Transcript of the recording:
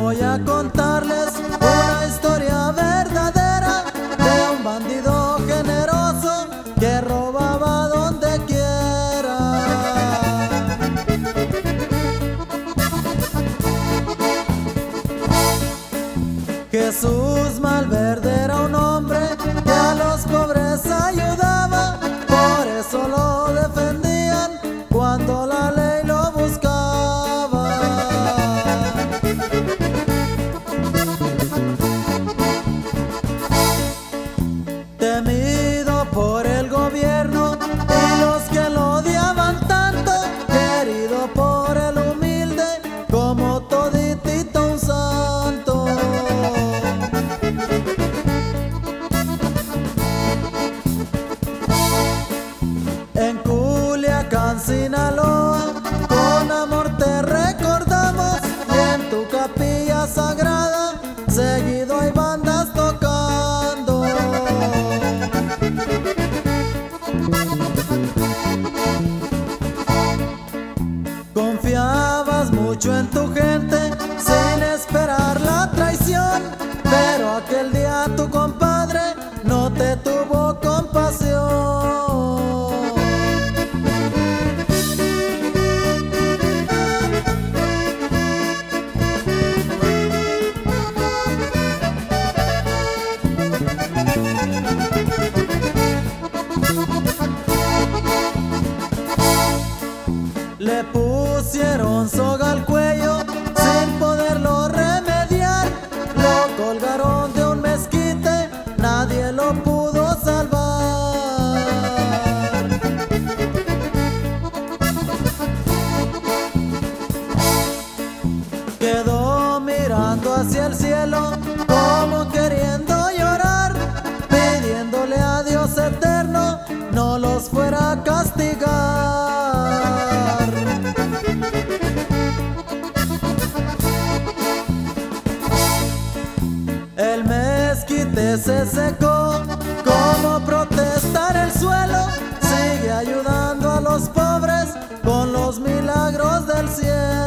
Voy a contarles una historia verdadera de un bandido generoso que robaba donde quiera. Jesús Malverde era un hombre que a los pobres ayudaba, por eso lo defendían cuando la ley lo buscaba. Temido por el gobierno y los que lo odiaban tanto, querido por el humilde como toditito un santo. En Culiacán, Sinaloa, con amor te recordamos, y en tu capilla sagrada seguido hay bandas tocando. Confiabas mucho en tu gente sin esperar la traición, pero aquel día tu compadre no te tuvo compasión. Le pusieron soga al cuello sin poderlo remediar, lo colgaron de un mezquite, nadie lo pudo salvar. Quedó mirando hacia el cielo como queriendo llorar, pidiéndole a Dios eterno no los fuera a castigar. El mezquite se secó como protestar el suelo, sigue ayudando a los pobres con los milagros del cielo.